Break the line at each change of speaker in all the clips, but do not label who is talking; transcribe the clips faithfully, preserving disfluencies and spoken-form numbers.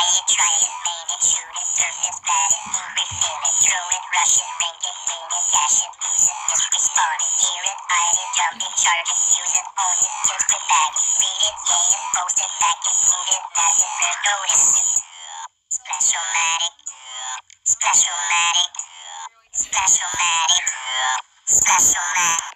it, try it, main it, shoot it, surf it, spat it, increase, fill it, throw it, rush it, rank it, wing it, dash it, lose it, miss, respawn it, hear it, hide it, jump it, charge it, use it, own it, tilt it, bag it, read it, yay it, post it, back it, smoot it, pass it, first notice it. Splash-o-matic, splash-o-matic, splash-o-matic, splash-o-matic.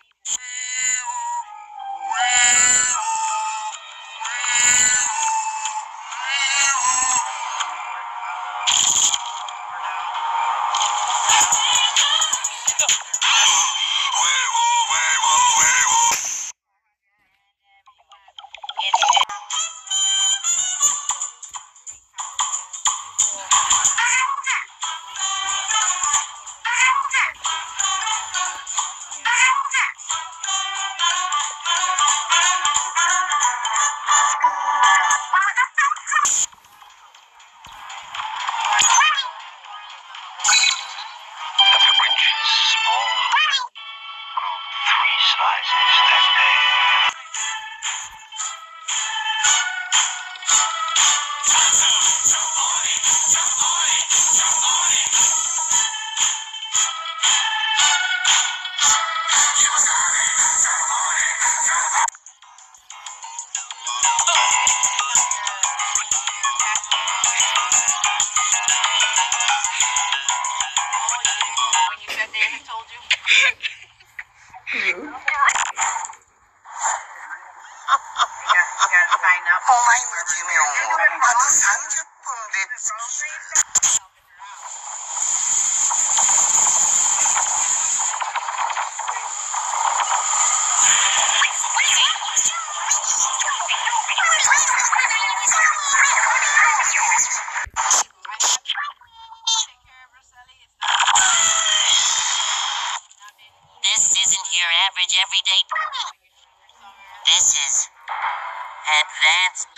Sizes that day.
When you said they had told you.
어마이머지며 아주 삼십 분 됐.
This isn't your average everyday. This is advanced